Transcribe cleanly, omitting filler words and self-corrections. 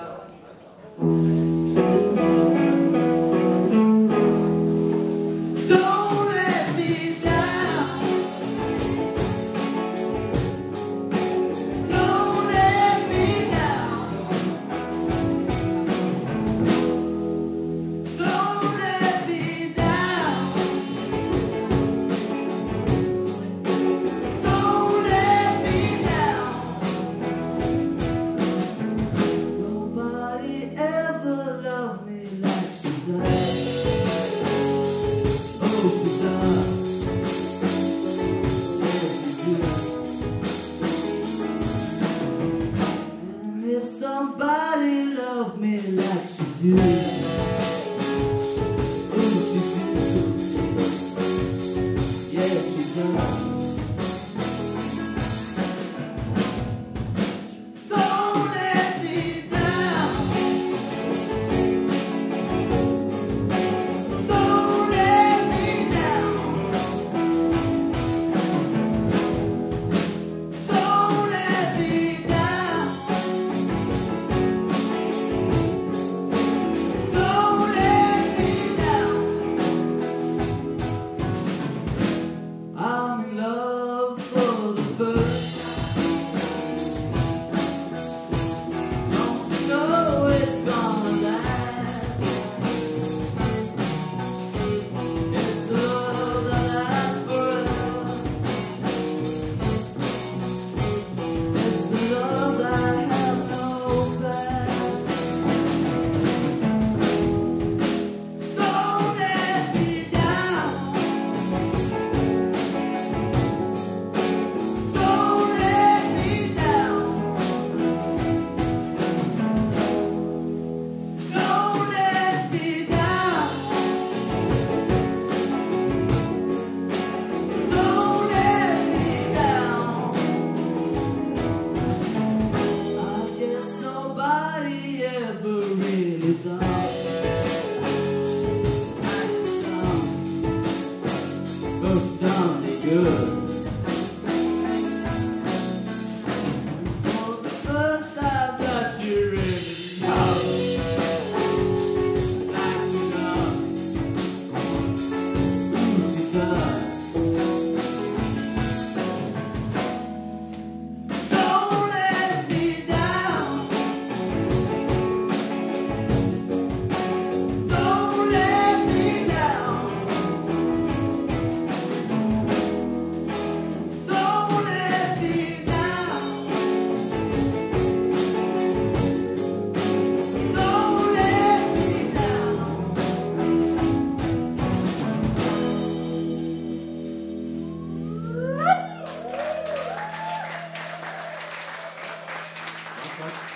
If somebody loved me like she do, oh she do, yeah she does. Don't let me down, don't let me down, don't let me down. I'm in love for the first time. Don't you know it's gonna last? It's a love that lasts forever. It's a love that has no past. Don't let me down. Really done. Goes down me good. For the first time that you really know, like you know, who she does. Don't let me down. Don't let me down. Don't let me down. Don't let me down.